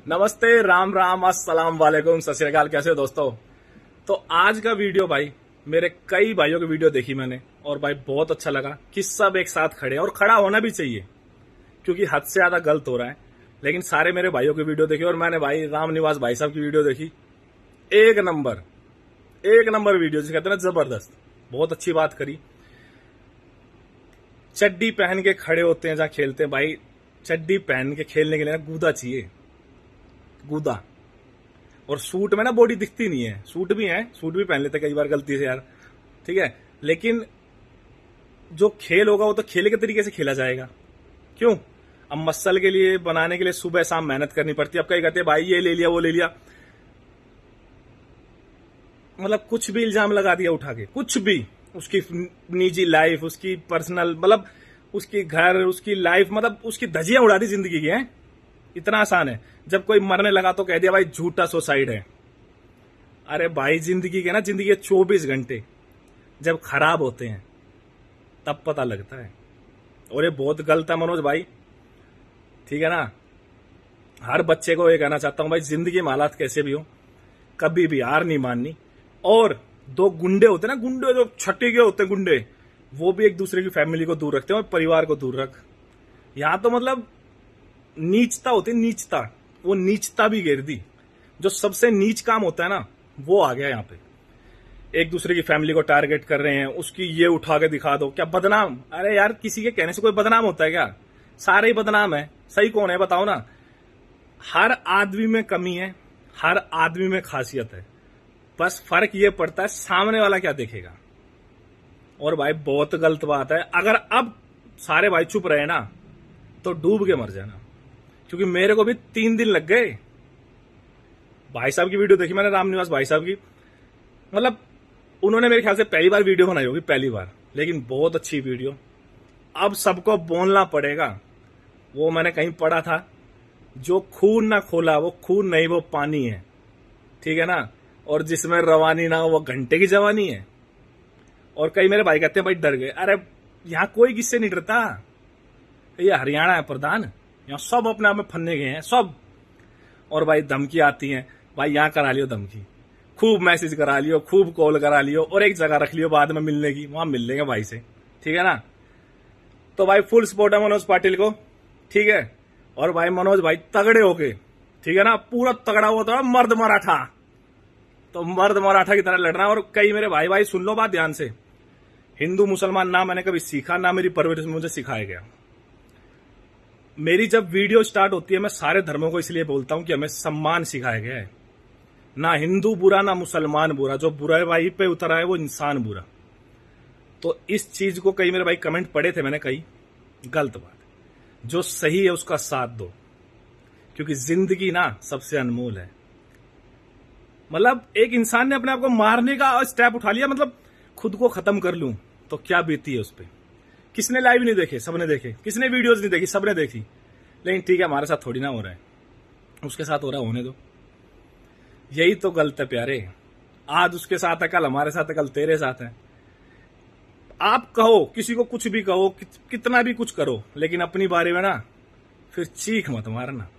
नमस्ते, राम राम, अस्सलाम वालेकुम, सत श्री अकाल। कैसे हो दोस्तों? तो आज का वीडियो भाई, मेरे कई भाइयों की वीडियो देखी मैंने और भाई बहुत अच्छा लगा कि सब एक साथ खड़े हैं और खड़ा होना भी चाहिए क्योंकि हद से ज्यादा गलत हो रहा है। लेकिन सारे मेरे भाइयों की वीडियो देखी और मैंने भाई राम निवास भाई साहब की वीडियो देखी। एक नंबर वीडियो जिसे कहते हैं ना, जबरदस्त। बहुत अच्छी बात करी। चड्डी पहन के खड़े होते हैं जहां खेलते हैं भाई। चड्डी पहन के खेलने के लिए ना गूदा चाहिए, गूदा। और सूट में ना बॉडी दिखती नहीं है। सूट भी पहन लेते कई बार गलती से यार, ठीक है। लेकिन जो खेल होगा वो तो खेल के तरीके से खेला जाएगा। क्यों? अब मसल के लिए बनाने के लिए सुबह शाम मेहनत करनी पड़ती है। अब कई कहते हैं भाई ये ले लिया वो ले लिया, मतलब कुछ भी इल्जाम लगा दिया उठा के, कुछ भी। उसकी निजी लाइफ, उसकी पर्सनल, मतलब उसकी घर, उसकी लाइफ, मतलब उसकी धजियां उड़ा दी जिंदगी की है। इतना आसान है। जब कोई मरने लगा तो कह दिया भाई झूठा सुसाइड है। अरे भाई जिंदगी के 24 घंटे जब खराब होते हैं तब पता लगता है। और ये बहुत गलत है मनोज भाई, ठीक है ना। हर बच्चे को ये कहना चाहता हूं भाई, जिंदगी में हालात कैसे भी हो, कभी भी हार नहीं माननी। और दो गुंडे होते हैं ना, गुंडे जो छठी के होते हैं गुंडे, वो भी एक दूसरे की फैमिली को दूर रखते हैं और परिवार को दूर रख। यहां तो मतलब नीचता होती, नीचता, वो नीचता भी घेर दी। जो सबसे नीच काम होता है ना, वो आ गया यहाँ पे। एक दूसरे की फैमिली को टारगेट कर रहे हैं, उसकी ये उठा के दिखा दो, क्या बदनाम। अरे यार किसी के कहने से कोई बदनाम होता है क्या? सारे ही बदनाम है। सही कौन है बताओ ना। हर आदमी में कमी है, हर आदमी में खासियत है। बस फर्क ये पड़ता है सामने वाला क्या देखेगा। और भाई बहुत गलत बात है, अगर अब सारे भाई चुप रहे ना तो डूब के मर जाना। क्योंकि मेरे को भी 3 दिन लग गए। भाई साहब की वीडियो देखी मैंने, राम निवास भाई साहब की। मतलब उन्होंने मेरे ख्याल से पहली बार वीडियो बनाई होगी, पहली बार, लेकिन बहुत अच्छी वीडियो। अब सबको बोलना पड़ेगा। वो मैंने कहीं पढ़ा था, जो खून ना खोला वो खून नहीं, वो पानी है, ठीक है ना। और जिसमें रवानी ना हो वो घंटे की जवानी है। और कई मेरे भाई कहते हैं भाई डर गए। अरे यहां कोई किससे नहीं डरता। ये हरियाणा है प्रधान, यहाँ सब अपने आप में फन्ने गए हैं सब। और भाई धमकी आती है, भाई यहाँ करा लियो धमकी, खूब मैसेज करा लियो, खूब कॉल करा लियो और एक जगह रख लियो बाद में मिलने की, वहां मिल लेंगे भाई से, ठीक है ना। तो भाई फुल सपोर्ट है मनोज पाटिल को, ठीक है। और भाई मनोज भाई तगड़े होके, ठीक है ना, पूरा तगड़ा हुआ था मर्द मराठा, तो मर्द मराठा की तरह लड़ना। और कई मेरे भाई भाई सुन लो बात ध्यान से। हिंदू मुसलमान ना मैंने कभी सीखा, ना मेरी परवरिश मुझे सिखाया गया। मेरी जब वीडियो स्टार्ट होती है मैं सारे धर्मों को इसलिए बोलता हूं कि हमें सम्मान सिखाया गया है। ना हिंदू बुरा ना मुसलमान बुरा, जो बुरा भाई पे उतर आए वो इंसान बुरा। तो इस चीज को कई मेरे भाई कमेंट पढ़े थे मैंने, कई गलत बात। जो सही है उसका साथ दो, क्योंकि जिंदगी ना सबसे अनमोल है। मतलब एक इंसान ने अपने आप को मारने का स्टेप उठा लिया, मतलब खुद को खत्म कर लूं तो क्या बीती है उस पर। किसने लाइव नहीं देखे? सबने देखे। किसने वीडियोस नहीं देखी? सबने देखी। लेकिन ठीक है, हमारे साथ थोड़ी ना हो रहा है, उसके साथ हो रहा है, होने दो। यही तो गलत है प्यारे। आज उसके साथ है, कल हमारे साथ है, कल तेरे साथ है। आप कहो किसी को कुछ भी कहो, कितना भी कुछ करो, लेकिन अपनी बारे में ना फिर चीख मत मारना,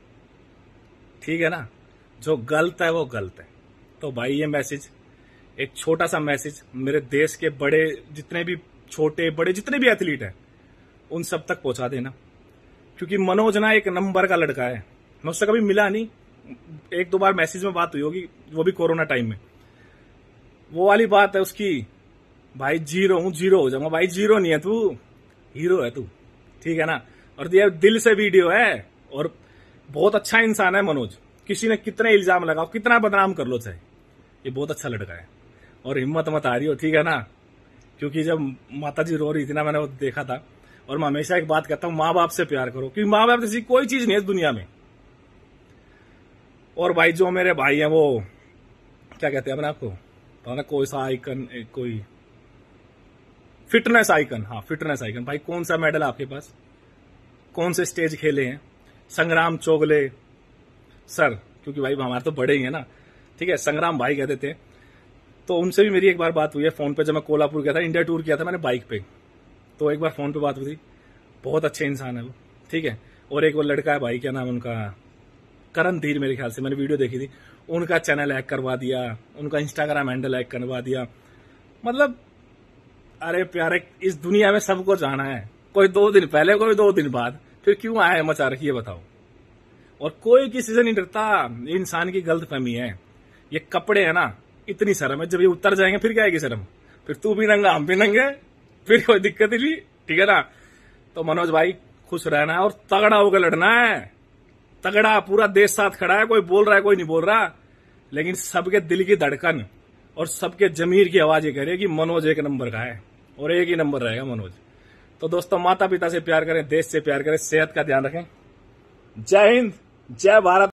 ठीक है ना। जो गलत है वो गलत है। तो भाई ये मैसेज, एक छोटा सा मैसेज मेरे देश के बड़े, जितने भी छोटे बड़े जितने भी एथलीट हैं, उन सब तक पहुंचा देना। क्योंकि मनोज ना एक नंबर का लड़का है। मैं उससे कभी मिला नहीं, 1-2 बार मैसेज में बात हुई होगी, वो भी कोरोना टाइम में। वो वाली बात है उसकी, भाई जीरो हूं, जीरो हो जाऊंगा। भाई जीरो नहीं है तू, हीरो है तू, ठीक है ना। और ये दिल से वीडियो है और बहुत अच्छा इंसान है मनोज। किसी ने कितने इल्जाम लगाओ, कितना बदनाम कर लो चाहे, ये बहुत अच्छा लड़का है। और हिम्मत मत आ रही हो, ठीक है ना। क्योंकि जब माता जी रो रही थी ना, मैंने वो देखा था। और मैं हमेशा एक बात कहता हूं, माँ बाप से प्यार करो, क्योंकि माँ बाप जैसी कोई चीज नहीं है इस दुनिया में। और भाई जो मेरे भाई हैं वो क्या कहते हैं अपने आपको, तो ना कोई सा आइकन, कोई फिटनेस आइकन, हाँ फिटनेस आइकन। भाई कौन सा मेडल आपके पास? कौन से स्टेज खेले हैं? संग्राम चोगले सर, क्योंकि भाई हमारे तो बड़े ही है ना, ठीक है, संग्राम भाई कहते थे। तो उनसे भी मेरी एक बार बात हुई है फोन पे, जब मैं कोल्हापुर गया था, इंडिया टूर किया था मैंने बाइक पे, तो एक बार फोन पे बात हुई थी। बहुत अच्छे इंसान है वो, ठीक है। और एक वो लड़का है भाई, क्या नाम उनका, करण धीर मेरे ख्याल से, मैंने वीडियो देखी थी, उनका चैनल हैक करवा दिया, उनका इंस्टाग्राम हैंडल हैक करवा दिया। मतलब अरे प्यारे, इस दुनिया में सबको जाना है, कोई 2 दिन पहले, कोई 2 दिन बाद, फिर क्यों आए मचा रखी है बताओ। और कोई किसी से नहीं डरता, इंसान की गलतफहमी है। ये कपड़े है ना, इतनी शर्म है, जब ये उतर जाएंगे फिर क्या आएगी शर्म, फिर तू भी नंगा हम भी नंगे, फिर कोई दिक्कत ही नहीं, ठीक है ना। तो मनोज भाई खुश रहना है और तगड़ा होकर लड़ना है, तगड़ा, पूरा देश साथ खड़ा है, कोई बोल रहा है कोई नहीं बोल रहा, लेकिन सबके दिल की धड़कन और सबके जमीर की आवाज ये कह रही है कि मनोज 1 नंबर का है और 1 ही नंबर रहेगा मनोज। तो दोस्तों, माता पिता से प्यार करें, देश से प्यार करें, सेहत का ध्यान रखें। जय हिंद, जय भारत।